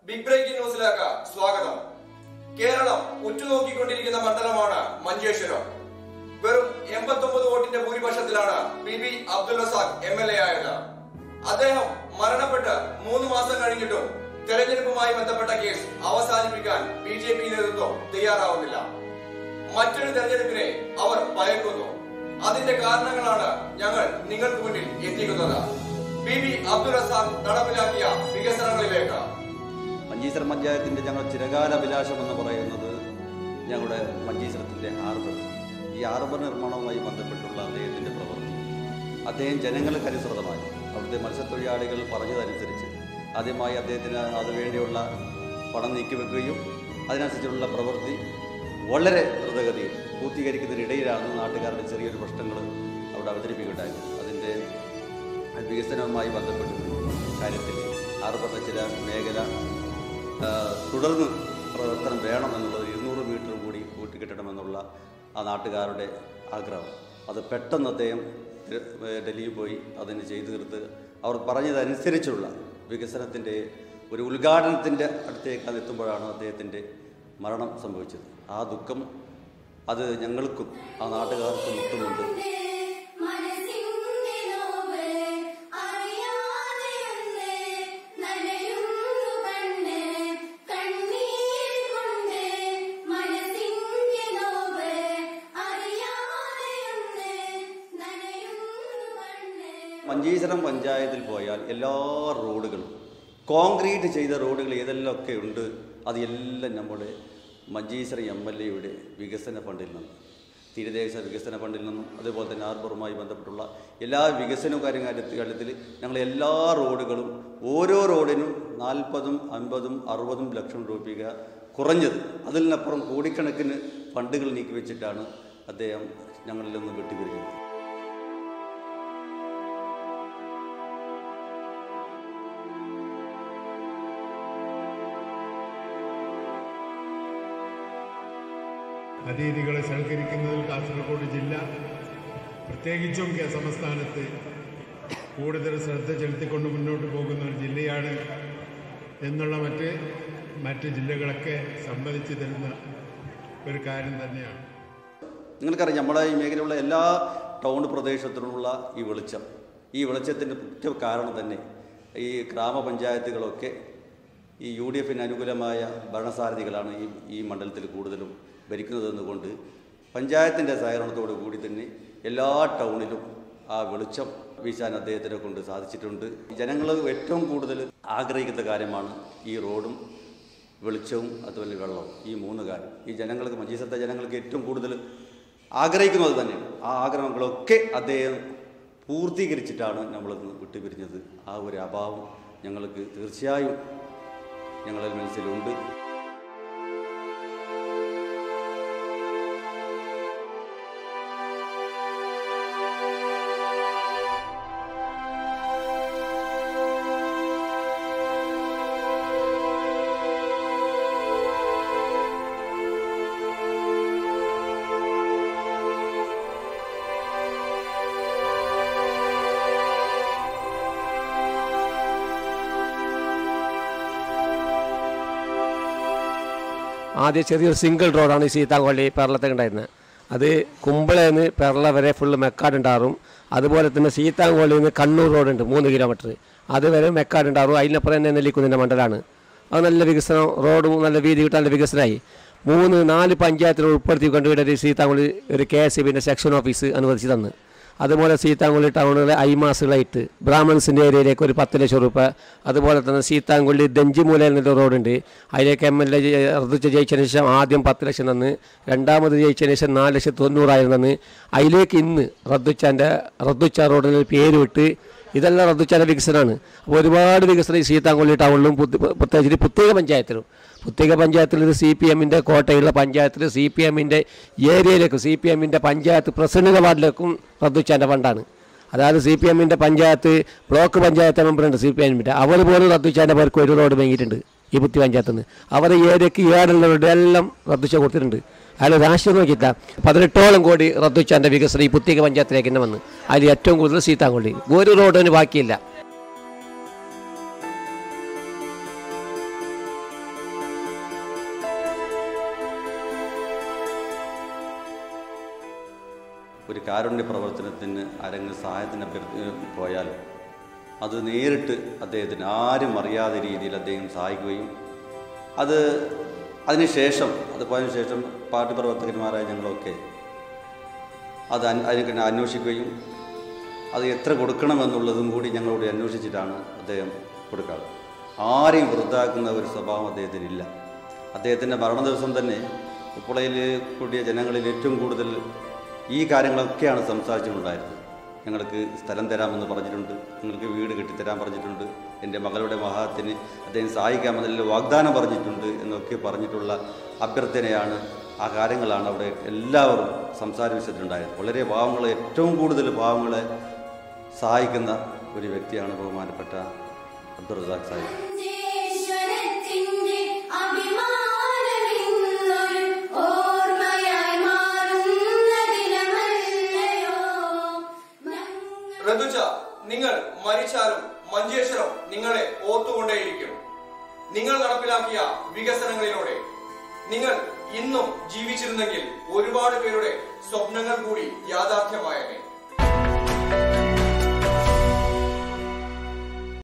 Big breaking ന്യൂസിലേക്ക് സ്വാഗതം. കേരളം ഉറ്റുനോക്കിക്കൊണ്ടിരിക്കുന്ന മണ്ഡലമാണ് മഞ്ചേശ്വരം. വെറും 89 വോട്ടിന്റെ ഭൂരിപക്ഷത്തിലാണ് PB അബ്ദുൾ റസാഖ് MLA ആയത്. അദ്ദേഹം മരണപ്പെട്ട് 3 മാസം കഴിഞ്ഞിട്ടും തെരഞ്ഞെടുപ്പുമായി ബന്ധപ്പെട്ട കേസ് അവസാനിപ്പിക്കാൻ BJP നേതൃത്വം തയ്യാറാവുന്നില്ല. മറ്റൊരു തെരഞ്ഞെടുപ്പിനെ അവർ ഭയക്കുന്നു. അതിന്റെ കാരണങ്ങളാണ് ഞങ്ങൾ നിങ്ങൾക്ക് മുന്നിൽ എത്തിക്കുന്നത്. PB അബ്ദുൾ റസാഖ് നടപ്പിലാക്കിയ വികസനങ്ങളിലേക്ക്. മഞ്ചേശ്വരം പഞ്ചായത്തിന്റെ ഞങ്ങൾ ചിരകാല അഭിലാഷം എന്ന് പറയുന്നത് ഞങ്ങളുടെ മഞ്ചേശ്വരത്തിന്റെ ഹാർബർ. ഈ ഹാർബർ നിർമ്മാണവുമായി ബന്ധപ്പെട്ടുള്ള അദ്ദേഹത്തിന്റെ പ്രവൃത്തി, അദ്ദേഹം ജനങ്ങൾക്ക് അനുസൃതമായി അവിടുത്തെ മത്സ്യത്തൊഴിലാളികൾ പറഞ്ഞതനുസരിച്ച് ആദ്യമായി അദ്ദേഹത്തിന് അതുവേണ്ടിയുള്ള പണം നീക്കിവെക്കുകയും അതിനനുസരിച്ചുള്ള പ്രവൃത്തി വളരെ ദ്രുതഗതിയിൽ പൂർത്തീകരിക്കുന്നതിനിടയിലാണ് നാട്ടുകാരുടെ ചെറിയൊരു പ്രശ്നങ്ങൾ അവിടെ അവതരിപ്പിക്കുകയുണ്ടായി. അതിൻ്റെ വികസനവുമായി ബന്ധപ്പെട്ട കാര്യത്തിൽ ഹാർബറിൻ്റെ ചില മേഖല തുടർന്ന് പ്രവർത്തനം വേണമെന്നുള്ളത് 200 മീറ്റർ കൂടി കൂട്ടിക്കെട്ടണമെന്നുള്ള ആ നാട്ടുകാരുടെ ആഗ്രഹം. അത് പെട്ടെന്ന് അദ്ദേഹം ഡൽഹിയിൽ പോയി അതിന് ചെയ്തു തീർത്ത് അവർ പറഞ്ഞതനുസരിച്ചുള്ള വികസനത്തിൻ്റെ ഒരു ഉദ്ഘാടനത്തിൻ്റെ അടുത്തേക്ക് എത്തുമ്പോഴാണ് അദ്ദേഹത്തിൻ്റെ മരണം സംഭവിച്ചത്. ആ ദുഃഖം അത് ഞങ്ങൾക്കും ആ നാട്ടുകാർക്കും ഒട്ടുമുണ്ട്. മഞ്ചേശ്വരം പഞ്ചായത്തിൽ പോയാൽ എല്ലാ റോഡുകളും കോൺക്രീറ്റ് ചെയ്ത റോഡുകൾ ഏതെല്ലാമൊക്കെ ഉണ്ട്, അതെല്ലാം നമ്മുടെ മഞ്ചേശ്വരം MLAയുടെ വികസന ഫണ്ടിൽ നിന്നും, തീരദേശ വികസന ഫണ്ടിൽ നിന്നും, അതുപോലെ തന്നെ ഹാർബറുമായി ബന്ധപ്പെട്ടുള്ള എല്ലാ വികസന കാര്യത്തിൽ ഞങ്ങൾ എല്ലാ റോഡുകളും ഓരോ റോഡിനും 40, 50, 60 ലക്ഷം രൂപ കുറഞ്ഞത്, അതിനപ്പുറം കോടിക്കണക്കിന് ഫണ്ടുകൾ നീക്കിവെച്ചിട്ടാണ് അദ്ദേഹം ഞങ്ങളിൽ നിന്ന് വെട്ടിപ്പിരിക്കുന്നത്. അതിഥികളെ സൽക്കരിക്കുന്നതിൽ കാസർഗോഡ് ജില്ല പ്രത്യേകിച്ചും സംസ്ഥാനത്ത് കൂടുതൽ ശ്രദ്ധ ചെലുത്തിക്കൊണ്ട് മുന്നോട്ട് പോകുന്ന ഒരു ജില്ലയാണ് എന്നുള്ള മറ്റ് ജില്ലകളൊക്കെ സമ്മതിച്ചു തരുന്ന ഒരു കാര്യം തന്നെയാണ്. നിങ്ങൾക്കറിയാം, നമ്മുടെ ഈ മേഖലയിലുള്ള എല്ലാ ടൗൺ പ്രദേശത്തിലുള്ള ഈ വെളിച്ചത്തിൻ്റെ മുഖ്യ കാരണം തന്നെ ഈ ഗ്രാമപഞ്ചായത്തുകളൊക്കെ ഈ UDFന് അനുകൂലമായ ഭരണസാരഥികളാണ് ഈ മണ്ഡലത്തിൽ കൂടുതലും ഭരിക്കുന്നതെന്നുകൊണ്ട് പഞ്ചായത്തിൻ്റെ സഹകരണത്തോടു കൂടി തന്നെ എല്ലാ ടൗണിലും ആ വെളിച്ചം വീശാൻ അദ്ദേഹത്തിനെ കൊണ്ട് സാധിച്ചിട്ടുണ്ട്. ജനങ്ങൾ ഏറ്റവും കൂടുതൽ ആഗ്രഹിക്കുന്ന കാര്യമാണ് ഈ റോഡും വെളിച്ചവും അതുപോലെ വെള്ളവും. ഈ 3 കാര്യം ഈ ജനങ്ങൾക്ക്, മഞ്ചേശ്വരത്തെ ജനങ്ങൾക്ക് ഏറ്റവും കൂടുതൽ ആഗ്രഹിക്കുന്നത് തന്നെയാണ്. ആ ആഗ്രഹങ്ങളൊക്കെ അദ്ദേഹം പൂർത്തീകരിച്ചിട്ടാണ് നമ്മളിന്ന് വിട്ടുപിരിഞ്ഞത്. ആ ഒരു അഭാവം ഞങ്ങൾക്ക് തീർച്ചയായും ഞങ്ങളുടെ മനസ്സിലുണ്ട്. ആദ്യം ചെറിയൊരു സിംഗിൾ റോഡാണ് ഈ സീതാങ്കോളി പെരളത്തേക്ക് ഉണ്ടായിരുന്നത്. അത് കുമ്പളേന്ന് പെരള വരെ ഫുള്ള് മെക്കാടുണ്ടാറും. അതുപോലെ തന്നെ സീതാങ്കോളിയിൽ നിന്ന് കണ്ണൂർ റോഡുണ്ട് 3 കിലോമീറ്റർ, അതുവരെ മെക്കാടുണ്ടാറും. അതിനപ്പുറം തന്നെ നെല്ലിക്കുന്നിൻ്റെ മണ്ഡലമാണ്. അത് നല്ല വികസനം, റോഡും നല്ല വീതി കിട്ടാൻ നല്ല വികസനമായി. 3-4 പഞ്ചായത്തിനെ ഉൾപ്പെടുത്തിക്കൊണ്ട് ഇവിടെ ഒരു സീതാങ്കോളി ഒരു KSEBിൻ്റെ സെക്ഷൻ ഓഫീസ് അനുവദിച്ച് തന്നു. അതുപോലെ സീതാങ്കുളി ടൗണിലെ ഐമാസുകളായിട്ട് ബ്രാഹ്മൺസിൻ്റെ ഏരിയയിലേക്ക് ഒരു 10 ലക്ഷം രൂപ. അതുപോലെ തന്നെ സീതാങ്കുളി ദഞ്ചിമൂലയിൽ നിന്നൊരു റോഡുണ്ട്, അതിലേക്ക് MLA റദ്ദുച്ച ജയിച്ചതിന് ശേഷം ആദ്യം 10 ലക്ഷം തന്ന്, രണ്ടാമത് ജയിച്ചതിന് ശേഷം 4,90,000 തന്ന്. അതിലേക്ക് ഇന്ന് റദ്ദുച്ച റോഡിന് പേര് വിട്ട് ഇതെല്ലാം റദ്ദുച്ചാൻ്റെ വികസനമാണ്. അപ്പോൾ ഒരുപാട് വികസനം ഈ സീതാങ്കുളി ടൗണിലും പ്രത്യേകിച്ച് പ്രത്യേക പഞ്ചായത്തിൽ ഇത് CPMൻ്റെ കോട്ടയുള്ള പഞ്ചായത്തിൽ CPMൻ്റെ ഏരിയയിലേക്കും CPMൻ്റെ പഞ്ചായത്ത് പ്രസിഡന്റ് വാർഡിലേക്കും റദ്ദുച്ചാൻ്റെ ഫണ്ടാണ്. അതായത് CPMൻ്റെ പഞ്ചായത്ത് ബ്ലോക്ക് പഞ്ചായത്ത് മെമ്പറുണ്ട് CPMൻ്റെ, അവർ പോലും റദ്ദുച്ചാൻ്റെ പേർക്ക് ഒരു റോഡ് വാങ്ങിയിട്ടുണ്ട് ഈ പുത്തി പഞ്ചായത്തിൽ നിന്ന്. അവരെ ഏരിയക്ക് ഏടുള്ള റോഡ് എല്ലാം റദ്ദുച്ച കൊടുത്തിട്ടുണ്ട്. അയാൾ രാഷ്ട്രീയം നോക്കിയില്ല. 18ഓളം കോടി റദ്ദുച്ചാൻ്റെ വികസനം ഈ പുത്തിക പഞ്ചായത്തിലേക്ക് തന്നെ വന്ന്. അതിൽ ഏറ്റവും കൂടുതൽ സീതാങ്കുളി, ഒരു റോഡിന് ബാക്കിയില്ല. കാരുണ്യ പ്രവർത്തനത്തിന് ആരെങ്കിലും സഹായത്തിന് പോയാൽ അത് നേരിട്ട് അദ്ദേഹത്തിന് ആരും അറിയാത്ത രീതിയിൽ അദ്ദേഹം സഹായിക്കുകയും അതിനുശേഷം പോയതിനു ശേഷം പാർട്ടി പ്രവർത്തകന്മാരായ ഞങ്ങളൊക്കെ അതിനെ അന്വേഷിക്കുകയും അത് എത്ര കൊടുക്കണമെന്നുള്ളതും കൂടി ഞങ്ങളോട് അന്വേഷിച്ചിട്ടാണ് അദ്ദേഹം കൊടുക്കാറ്. ആരെയും വൃദ്ധാക്കുന്ന ഒരു സ്വഭാവം അദ്ദേഹത്തിനില്ല. അദ്ദേഹത്തിൻ്റെ മരണ ദിവസം തന്നെ ഉപ്പളയിൽ കൂടിയ ജനങ്ങളിൽ ഏറ്റവും കൂടുതൽ ഈ കാര്യങ്ങളൊക്കെയാണ് സംസാരിച്ചിട്ടുണ്ടായിരുന്നത്. ഞങ്ങൾക്ക് സ്ഥലം തരാമെന്ന് പറഞ്ഞിട്ടുണ്ട്, ഞങ്ങൾക്ക് വീട് കെട്ടിത്തരാൻ പറഞ്ഞിട്ടുണ്ട്, എൻ്റെ മകളുടെ മഹാത്തിന് അദ്ദേഹം സഹായിക്കാമെന്നതിൽ വാഗ്ദാനം പറഞ്ഞിട്ടുണ്ട് എന്നൊക്കെ പറഞ്ഞിട്ടുള്ള അഭ്യർത്ഥനയാണ്, ആ കാര്യങ്ങളാണ് അവിടെ എല്ലാവരും സംസാരിച്ചിട്ടുണ്ടായത്. വളരെ പാവങ്ങളെ, ഏറ്റവും കൂടുതൽ പാവങ്ങളെ സഹായിക്കുന്ന ഒരു വ്യക്തിയാണ് ബഹുമാനപ്പെട്ട അബ്ദുൾ റസാഖ് സാഹിബ്. ഋതുജ, നിങ്ങൾ മരിച്ചാലും മഞ്ചേശ്വരം നിങ്ങളെ ഓർത്തുകൊണ്ടേയിരിക്കും. നിങ്ങൾ നടപ്പിലാക്കിയ വികസനങ്ങളിലൂടെ നിങ്ങൾ ഇന്നും ജീവിച്ചിരുന്നെങ്കിൽ ഒരുപാട് പേരുടെ സ്വപ്നങ്ങൾ കൂടി യാഥാർത്ഥ്യമായേനെ.